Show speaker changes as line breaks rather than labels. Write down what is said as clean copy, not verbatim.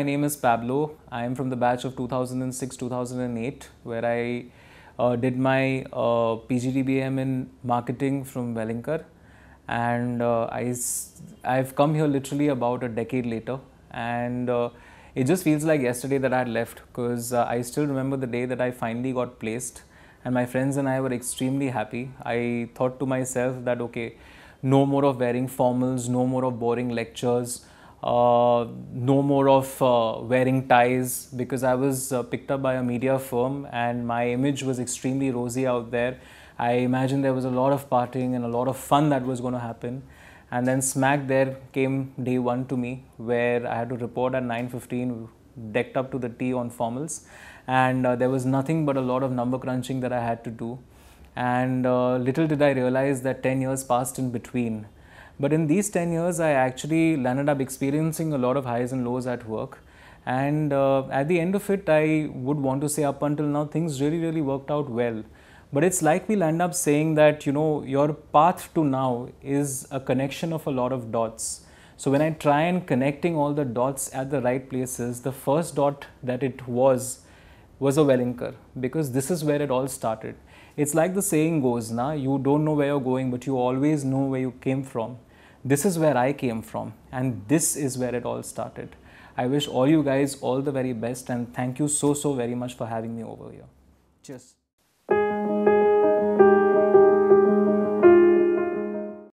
my name is Pablo. I am from the batch of 2006-2008, where I did my PGDM in marketing from Welingkar, and I've come here literally about a decade later, and it just feels like yesterday that I had left, because I still remember the day that I finally got placed, and my friends and I were extremely happy. I thought to myself that okay, no more of wearing formals, no more of boring lectures, no more of wearing ties, because I was picked up by a media firm and my image was extremely rosy out there. I imagined there was a lot of partying and a lot of fun that was going to happen. And then smack there came day one to me, where I had to report at 9:15, decked up to the T on formals, and there was nothing but a lot of number crunching that I had to do. And little did I realize that 10 years passed in between. But in these 10 years, I actually landed up experiencing a lot of highs and lows at work. And at the end of it, I would want to say up until now, things really worked out well. But it's like we'll end up saying that, you know, your path to now is a connection of a lot of dots. So when I try and connecting all the dots at the right places, the first dot that it was a Welingkar, because this is where it all started. It's like the saying goes, you don't know where you're going, but you always know where you came from. This is where I came from, and this is where it all started. I wish all you guys all the very best, and thank you so very much for having me over here. Cheers.